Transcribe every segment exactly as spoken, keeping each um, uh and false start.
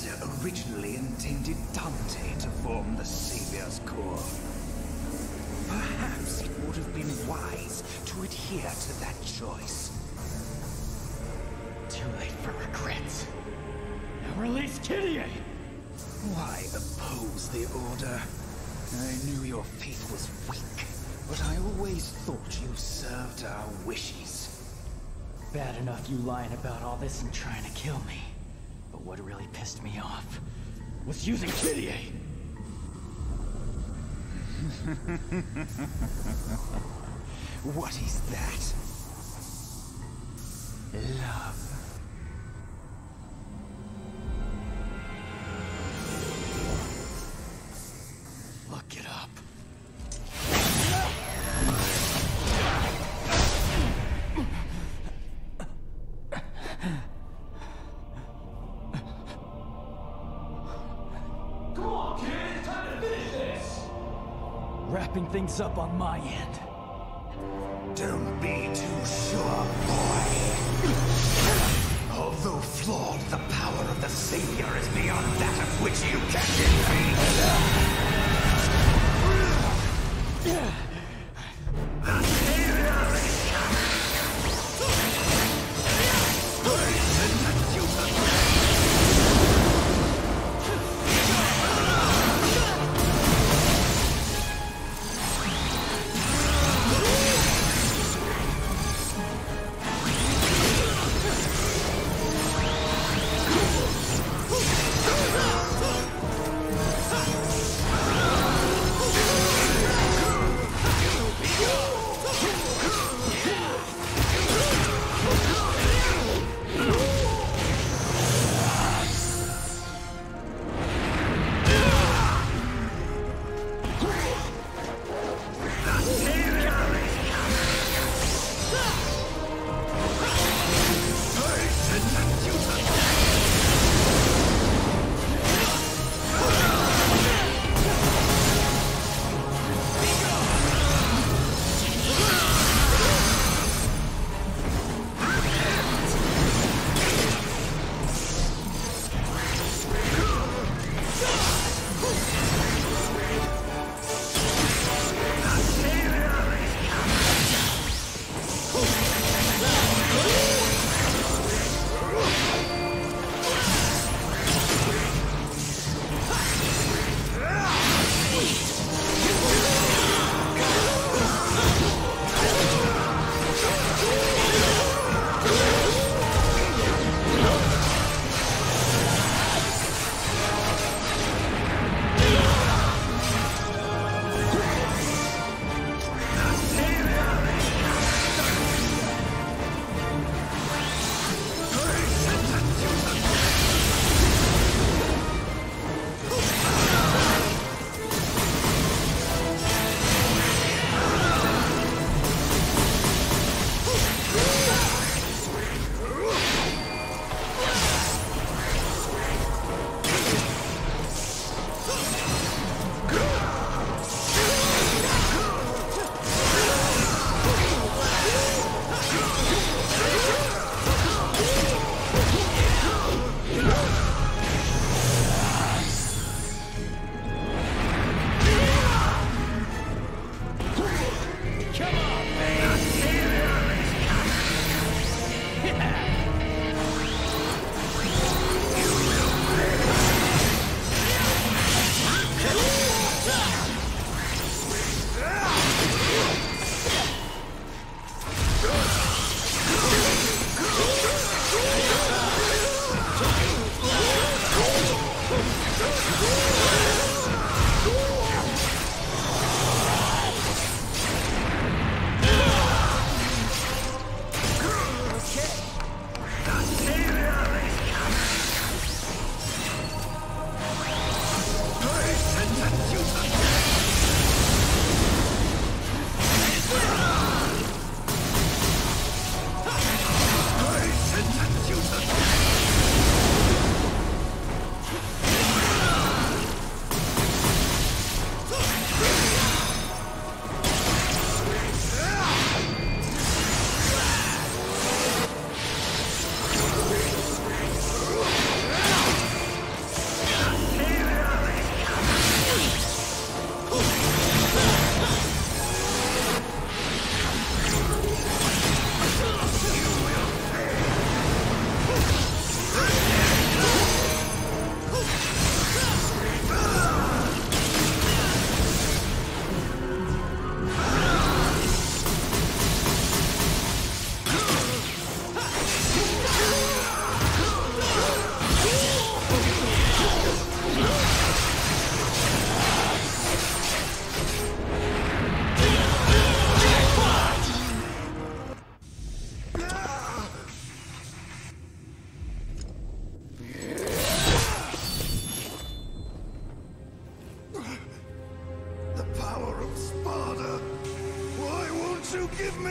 Master originally intended Dante to form the Savior's core. Perhaps it would have been wise to adhere to that choice. Too late for regrets. Now release Kyrie! Why oppose the Order? I knew your faith was weak, but I always thought you served our wishes. Bad enough you lying about all this and trying to kill me. But what really pissed me off was using Kyrie! What is that? Love. Look it up. Come on, kid! It's time to finish this! Wrapping things up on my end. Don't be too sure, boy. Although flawed, the power of the Savior is beyond that of which you can defeat. The Savior is coming!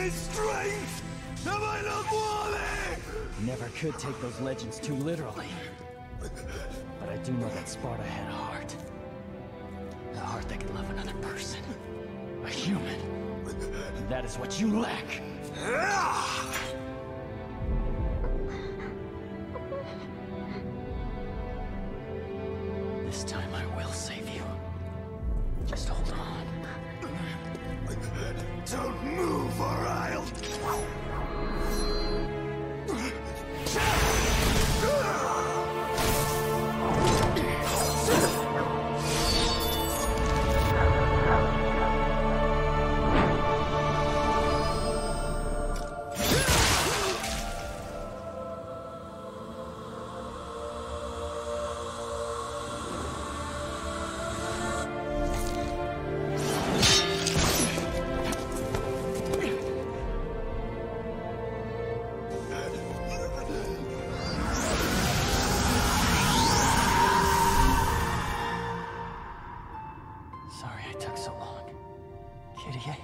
my strength! Am I not worthy? Never could take those legends too literally. But I do know that Sparta had a heart. A heart that could love another person. A human. And that is what you lack. This time I will save you. Just hold on. Don't move or I'll... Sorry I took so long. Kyrie?